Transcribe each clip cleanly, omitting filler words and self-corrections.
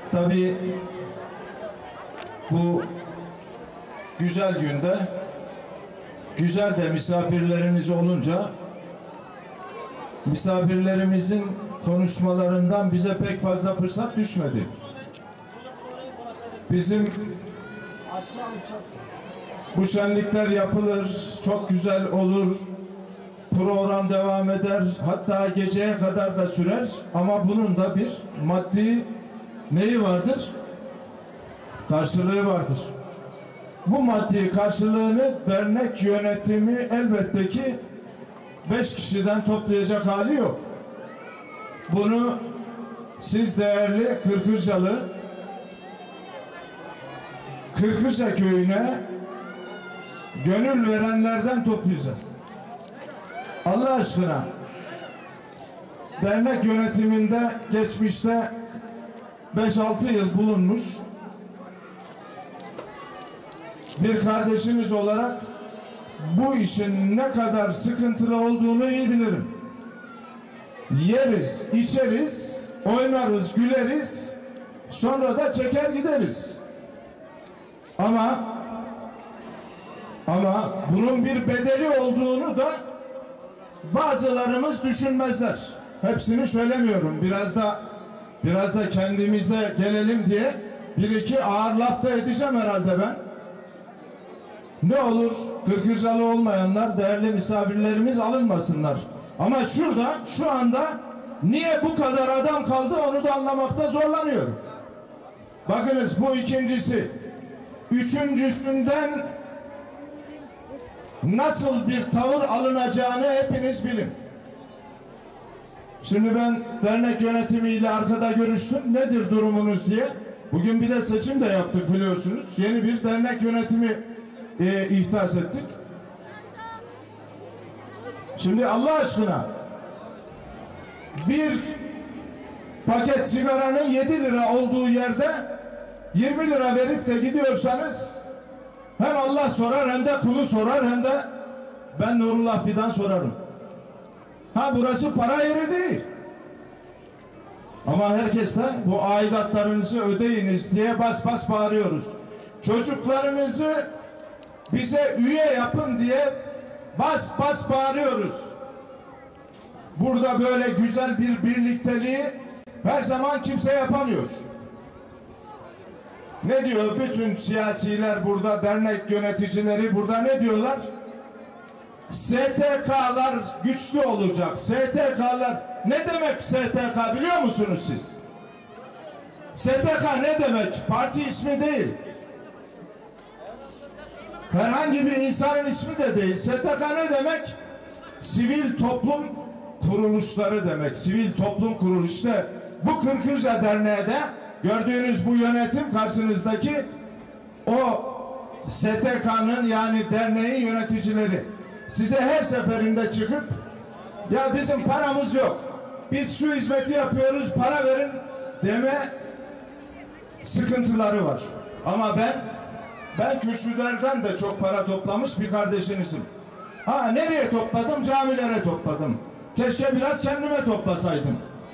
Tabii bu güzel günde güzel de misafirlerimiz olunca misafirlerimizin konuşmalarından bize pek fazla fırsat düşmedi. Bizim bu şenlikler yapılır, çok güzel olur, program devam eder, hatta geceye kadar da sürer ama bunun da bir maddi neyi vardır? Karşılığı vardır. Bu maddi karşılığını dernek yönetimi elbette ki 5 kişiden toplayacak hali yok. Bunu siz değerli Kırkırca köyüne gönül verenlerden toplayacağız. Allah aşkına dernek yönetiminde geçmişte 5-6 yıl bulunmuş bir kardeşiniz olarak bu işin ne kadar sıkıntılı olduğunu iyi bilirim. Yeriz, içeriz, oynarız, güleriz, sonra da çeker gideriz. Ama bunun bir bedeli olduğunu da bazılarımız düşünmezler. Hepsini söylemiyorum. Biraz da kendimize gelelim diye bir iki ağır laf da edeceğim herhalde ben. Ne olur Kırkırcalı olmayanlar, değerli misafirlerimiz alınmasınlar. Ama şu anda niye bu kadar adam kaldı onu da anlamakta zorlanıyorum. Bakınız bu ikincisi. Üçüncüsünden nasıl bir tavır alınacağını hepiniz bilin. Şimdi ben dernek yönetimiyle arkada görüştüm. Nedir durumunuz diye. Bugün bir de seçim de yaptık biliyorsunuz. Yeni bir dernek yönetimi ihdas ettik. Şimdi Allah aşkına bir paket sigaranın 7 lira olduğu yerde 20 lira verip de gidiyorsanız hem Allah sorar hem de kulu sorar hem de ben Nurullah Fidan sorarım. Burası para yeri değil. Ama herkes de bu aidatlarınızı ödeyiniz diye bas bas bağırıyoruz. Çocuklarınızı bize üye yapın diye bas bas bağırıyoruz. Burada böyle güzel bir birlikteliği her zaman kimse yapamıyor. Ne diyor bütün siyasiler burada, dernek yöneticileri burada ne diyorlar? STK'lar güçlü olacak. STK'lar ne demek STK biliyor musunuz siz? STK ne demek? Parti ismi değil. Herhangi bir insanın ismi de değil. STK ne demek? Sivil toplum kuruluşları demek. Sivil toplum kuruluşları. Bu Kırkırca Derneği de gördüğünüz bu yönetim karşınızdaki o STK'nın yani derneğin yöneticileri. Size her seferinde çıkıp ya bizim paramız yok. Biz şu hizmeti yapıyoruz para verin deme sıkıntıları var. Ama ben kürsülerden de çok para toplamış bir kardeşinizim. Nereye topladım? Camilere topladım. Keşke biraz kendime toplasaydım.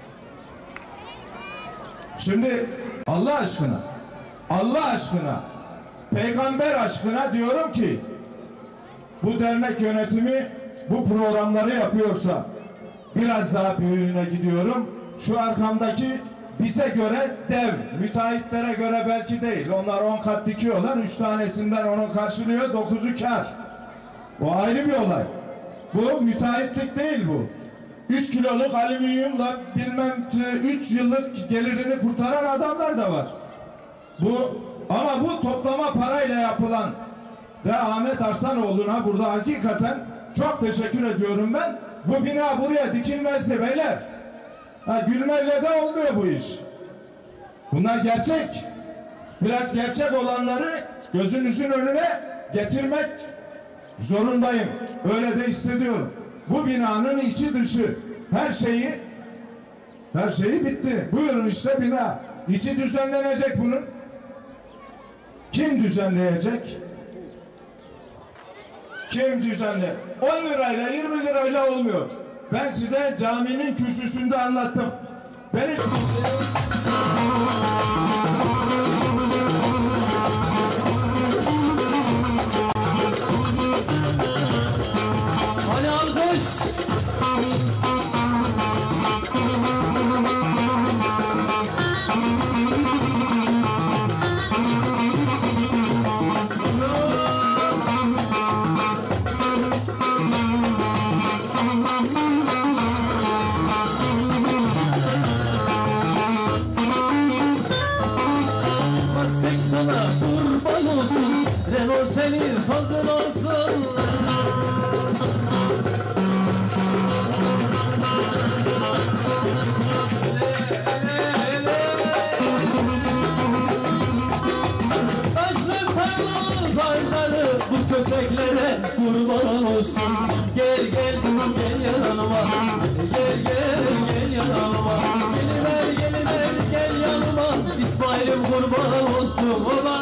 Şimdi Allah aşkına peygamber aşkına diyorum ki bu dernek yönetimi bu programları yapıyorsa biraz daha büyüğüne gidiyorum. Şu arkamdaki bize göre dev, müteahhitlere göre belki değil. Onlar 10 kat dikiyorlar. 3 tanesinden onu karşılıyor. 9'u kar. O ayrı bir olay. Bu müteahhitlik değil bu. 3 kiloluk alüminyumla bilmem 3 yıllık gelirini kurtaran adamlar da var. Ama bu toplama parayla yapılan ve Ahmet Arslanoğlu'na burada hakikaten çok teşekkür ediyorum ben. Bu bina buraya dikilmezdi beyler. Gülmeyle de olmuyor bu iş. Bunlar gerçek. Biraz gerçek olanları gözünüzün önüne getirmek zorundayım. Öyle de hissediyorum. Bu binanın içi dışı her şeyi bitti. Buyurun işte bina. İçi düzenlenecek bunun. Kim düzenleyecek? Kim düzenle? 10 lirayla 20 lirayla olmuyor. Ben size caminin kürsüsünde anlattım. Beni senin sazın olsun. Taşlı sarmalı dağları bu köpeklere kurban olsun. Gel gel gel yanıma, gel gel gel yanıma. Geliver gel yanıma, İsmail'im kurban olsun baba.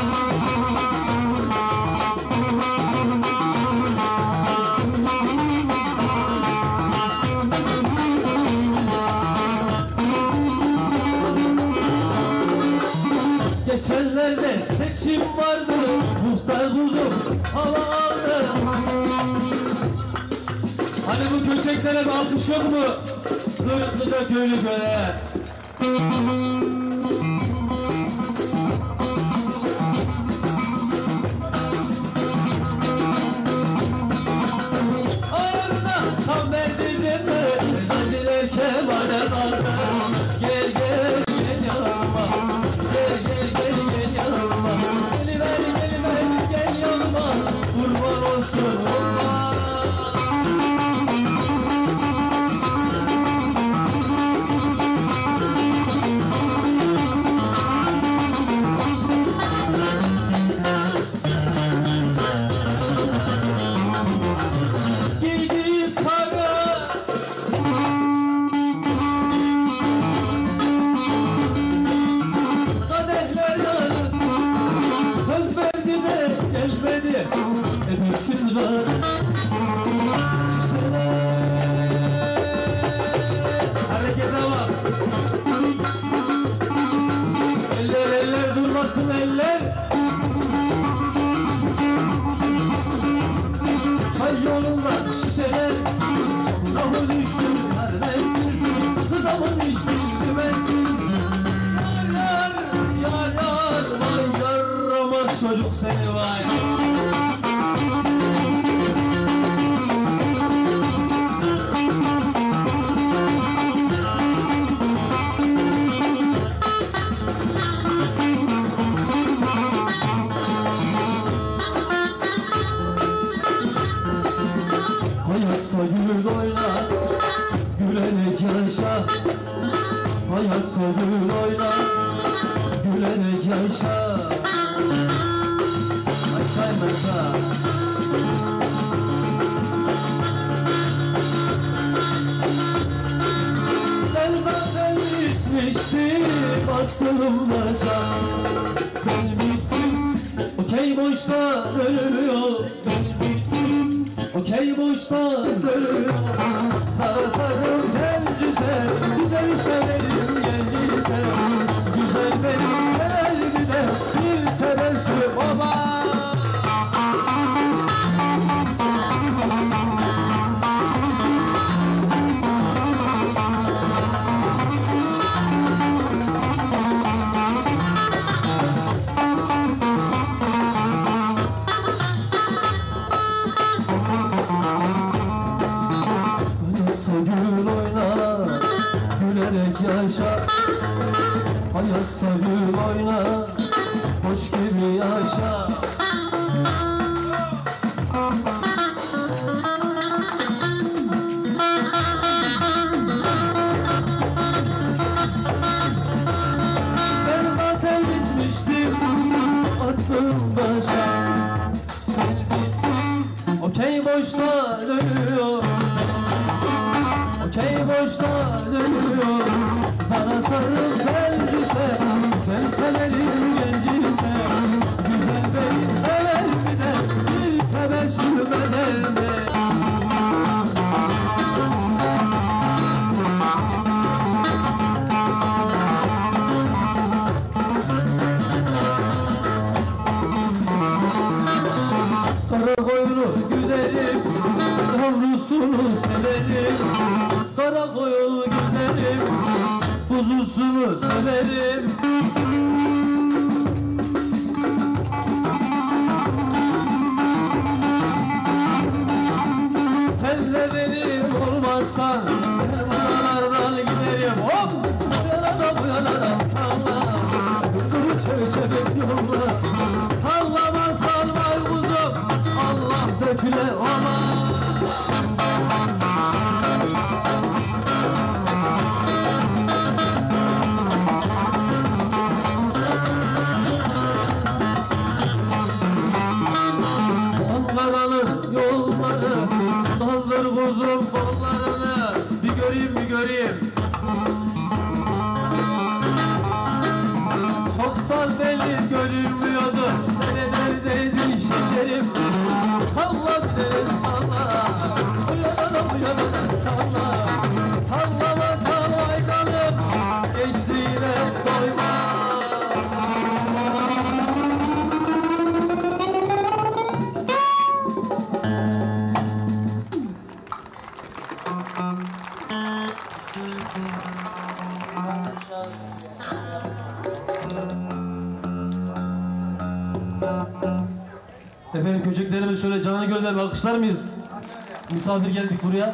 Geçenlerde seçim vardı, muhtar kuzum hava aldı. Hani bu köçeklere bir alkış yok mu? Kırıklıca köylü köle. Ayarına tam verdirdim mi? Verdiler kemale kaldı. Gel gel gel yanıma, gel gel gel gel yanıma. Geliver gel yanıma, kurban olsun Allah. Giydiği sarı kadehler yanıp söz verdi de gelmedi edepsiz var. Harekete bak. Eller durmasın eller. Çay yolunda şişeler, çamura mı düştüm vermensiz, kıza mı düştüm güvensiz. Yar, vay yaramaz çocuk seni vay. Hayatsa gül oyna, gülerek yaşa. Hayatsa gül oyna, gülerek yaşa. Aşağı aşağı. Ben zaten bitmiştim, aklım başa. Ben bittim, okey boşta ölüyor. Ben bittim, okey boşta ölüyor. Zarfarım gel güzel, güzel severim gel güzel. Güzel beni sever bir de bir tebessüm baba. Gül oyna, gülerek yaşa. Hayatsa gül oyna, hoş gibi yaşa. Ben zaten bitmiştim, aklım başa. Okey boşta dönüyor. Okey boşta dönüyor. Sana sarıl gencise, sen severim gencise. Güzel beni sever bir de bir tebessüm eder mi? Kara koyunu güderim, yavrusunu severim. Kara koyunu güderim, kuzusunu severim. Sen de benim olmazsan ben buralardan giderim. Hop! Bu yana da bu yana da salla. Kuru çevçevek yolla. Sallama sallma görünmüyordu. Neredeydi şekerim? Salla derim salla. O yanadan salla. Sallama sallay kalım. Gençliğine doyma. Efendim köçeklerimiz şöyle canı gönderme alkışlar mıyız? Misafir geldik buraya.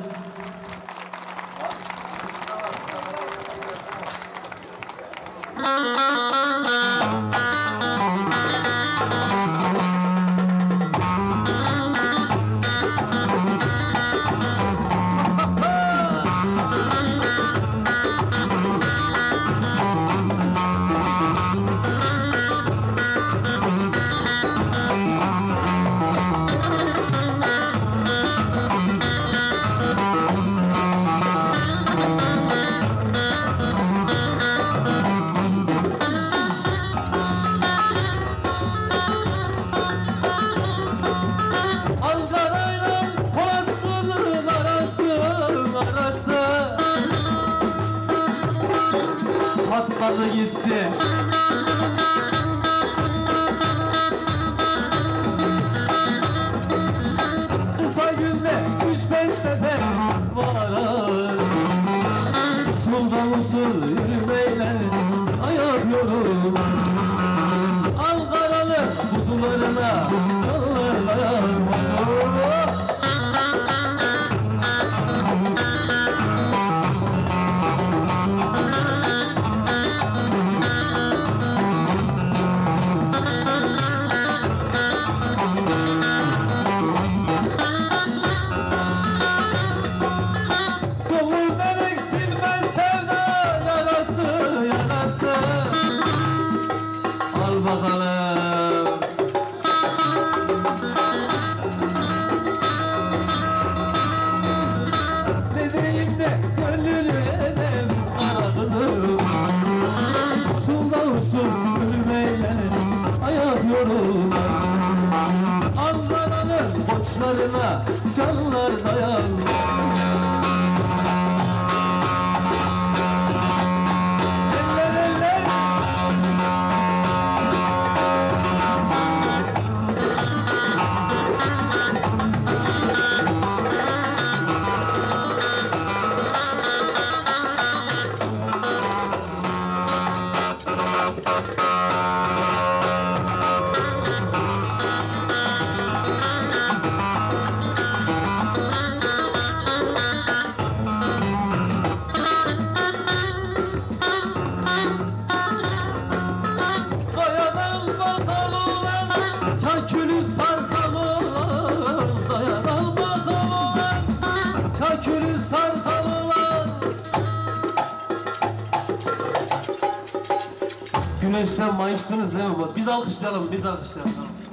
Ankara'yla Polaslı'nın arası patladı gitti. Kısa günde 3-5 sefer varar. Usuldan usul yürümeyle ayak yorulmaz. Ankaralı kuzularına canlar dayanmaz. Gönülden eksilmez sevda yarası. Al bakalım. Ne diyeyim de gönlünü edem ara kızım. Usulda usul yürümeyle ayak yorulmaz. Ankara'nın koçlarına canlar dayanmaz. Dayanal bakalım ulan, kakülü sarkalım. Dayanal bakalım ulan, kakülü sarkalım. Güneşten mayıştınız değil mi? Biz alkışlayalım, biz alkışlayalım.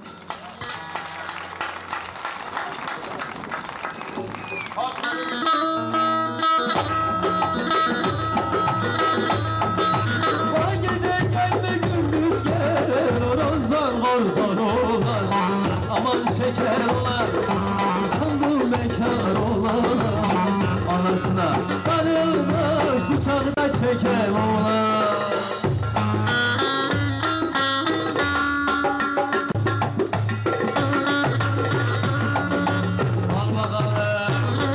Bana gece gelme gündüz gel, horozdan korkan olan. Aman şeker olan, kanlı bekar olan. Anasına darılmış bıçakta çeker olan. Al bakalım.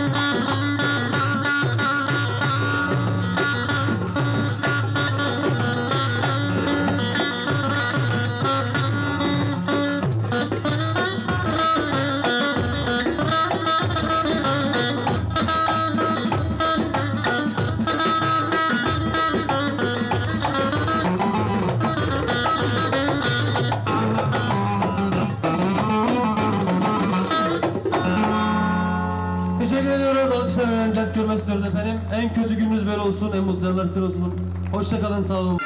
Teşekkür ediyoruz. Alkışlar ve dert görmesi istiyoruz efendim. En kötü gününüz böyle olsun, en mutlu yıllar size olsun. Hoşça kalın, sağ olun.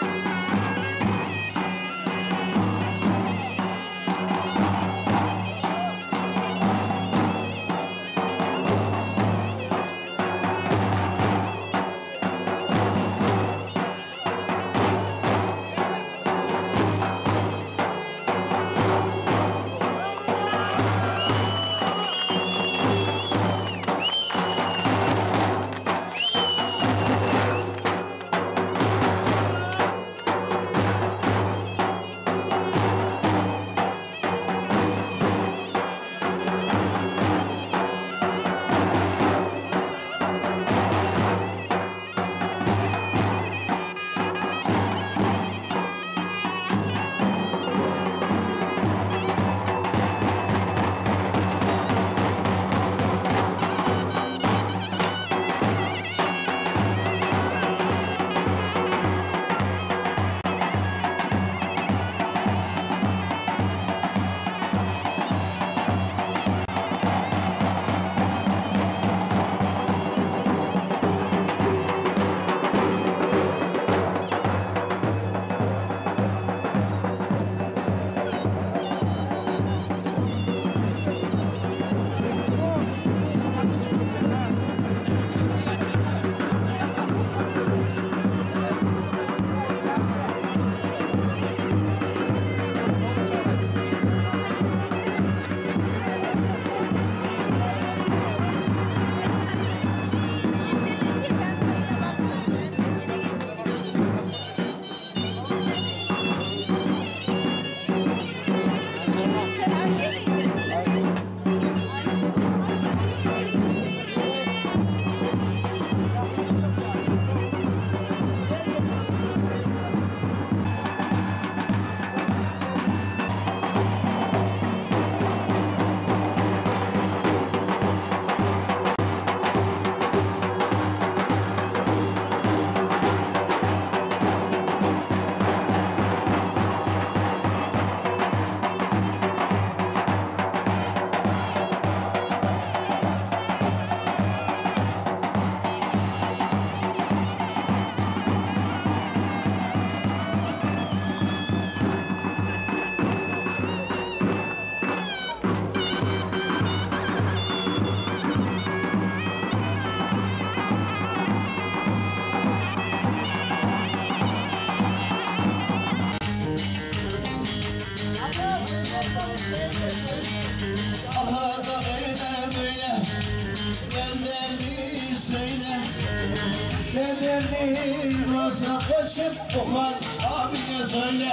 varsa kaçıp Okan abine söyle.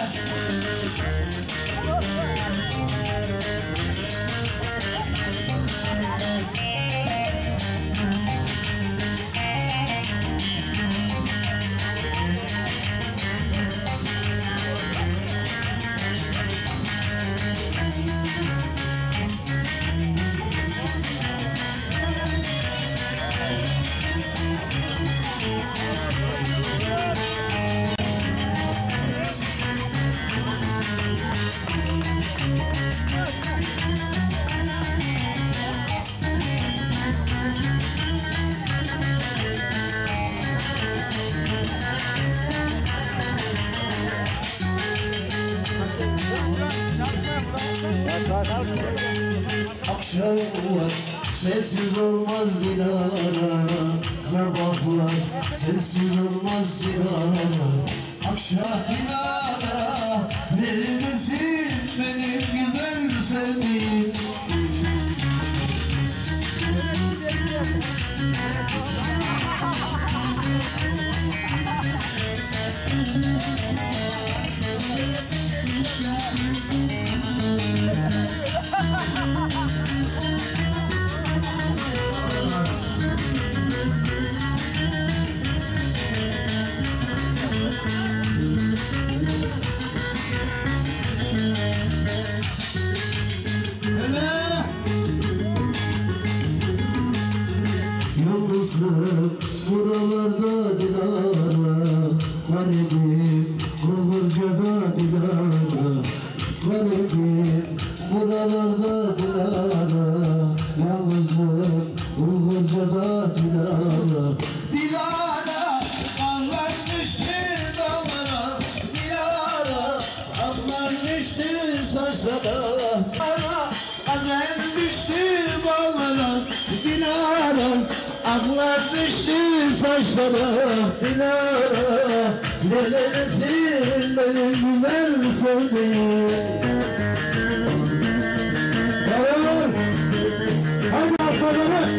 Akşam var, sessiz olmaz Dilara. Sabahlar, sessiz olmaz Dilara. Akşam Dilara, neredesin benim güzel sevdiğim? Yalnızım buralarda Dilara, garibim Kıvırca'da Dilara, garibim buralarda Dilara, yalnızım Kıvırca'da Dilara. Dilara, karlar düştü dağlara, Dilara, aklar düştü saçlara, Dilara, azen düştü bağlara, Dilara, aklar düştü saçlara, Dilara, neredesin benim güzel sevdiğim? Haydi aslanlar!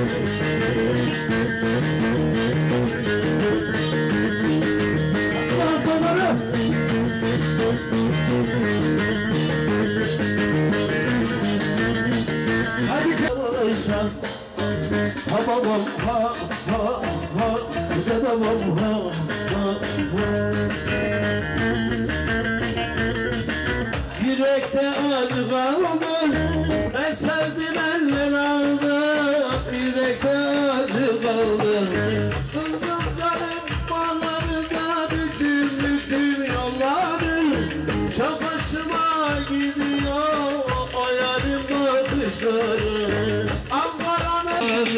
Aslanlar! Hadi kalırsan ha babam ha ha ha de babam ha ha ha. Yürekte acı kaldı, ben sevdim eller aldı. Yürekte acı kaldı, kızım canım bağları da büktüm büktüm yolları. Çok hoşuma gidiyor o yarim bakışları. Ankara'nın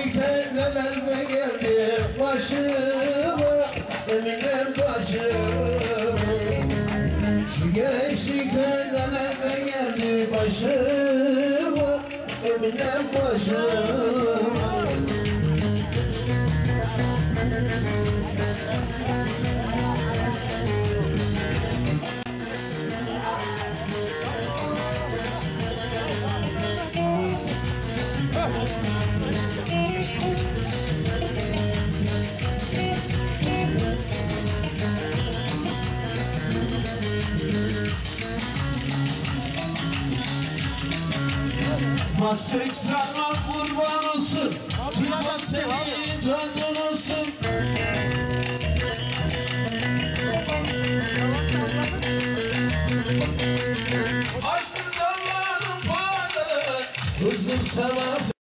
neler de geldi başıma, Eminem başıma. Şu gençlikte neler de geldi başıma, Eminem başıma. Masrik sarmak kurban olsun, Civan senin tadın olsun. Açtı dallarım bağları, kızım sana